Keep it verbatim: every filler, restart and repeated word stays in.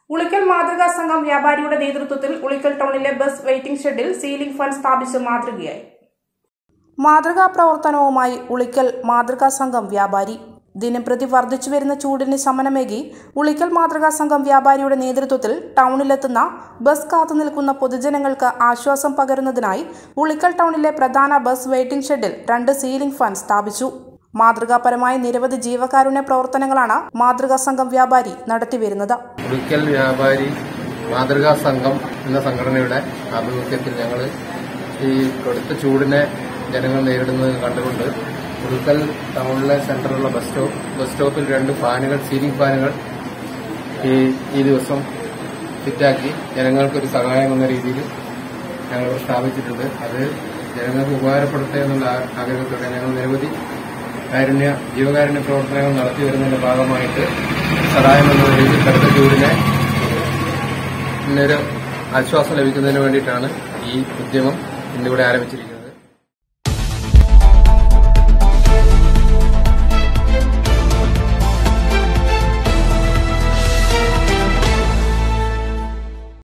ഉളിക്കൽ മാതൃകാ സംഘം വ്യാപാരിയുടെ നേതൃത്വത്തിൽ ഉളിക്കൽ ടൗണിലെ ബസ് വെയിറ്റിംഗ് ഷെഡിൽ സീലിംഗ് ഫാൻ സ്ഥാപിച്ച് മാതൃകയായി. മാതൃകാ പ്രവർത്തനവുമായി ഉളിക്കൽ മാതൃകാ സംഘം വ്യാപാരി. ദിനംപ്രതി വർദ്ധിച്ചുവരുന്ന ചൂടിന് ശമനമേകി ഉളിക്കൽ മാതൃകാ സംഘം വ്യാപാരിയുടെ നേതൃത്വത്തിൽ ടൗണിലെത്തുന്ന ബസ് കാത്തുനിൽക്കുന്ന പൊതുജനങ്ങൾക്ക് ആശ്വാസം പകരുന്നതിനായി ഉളിക്കൽ ടൗണിലെ പ്രധാന ബസ് വെയിറ്റിംഗ് ഷെഡിൽ രണ്ട് സീലിംഗ് ഫാൻ സ്ഥാപിച്ചു. മാതൃകാപരമായ നിരവധി ജീവകാരുണ്യ പ്രവർത്തനങ്ങളാണ് മാതൃകാ സംഘം വ്യാപാരി നടത്തിവരുന്നത്. ഉളിക്കൽ വ്യാപാരി മാതൃകാ സംഘം എന്ന സംഘടനയുടെ ആഭിമുഖ്യത്തിൽ ഞങ്ങൾ ഈ കടുത്ത ചൂടിനെ ജനങ്ങൾ നേരിടുന്നത് കണ്ടുകൊണ്ട് ഉളിക്കൽ ടൗണിലെ സെന്ററിലുള്ള ബസ് സ്റ്റോപ്പ് ബസ് സ്റ്റോപ്പിൽ രണ്ട് ഫാനുകൾ സീലിംഗ് ഫാനുകൾ ഈ ഈ ദിവസം ഫിറ്റാക്കി ജനങ്ങൾക്കൊരു സഹായം എന്ന രീതിയിൽ ഞങ്ങൾ സ്ഥാപിച്ചിട്ടുണ്ട്. അത് ജനങ്ങൾക്ക് ഉപകാരപ്പെടുത്തുക എന്നുള്ള ആഗ്രഹത്തോടെ ഞങ്ങൾ നിരവധി കാരുണ്യ ജീവകാരുണ്യ പ്രവർത്തനങ്ങൾ നടത്തി വരുന്നതിന്റെ ഭാഗമായിട്ട് സഹായം എന്ന രീതിയിൽ കടുത്ത ചൂടിനെ ഇന്നൊരു ആശ്വാസം ലഭിക്കുന്നതിന് വേണ്ടിയിട്ടാണ് ഈ ഉദ്യമം ഇന്നിവിടെ ആരംഭിച്ചിരിക്കുന്നത്.